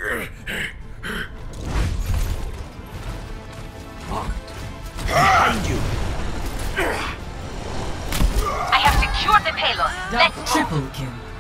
Behind you! I have secured the payload. Let's Triple kill.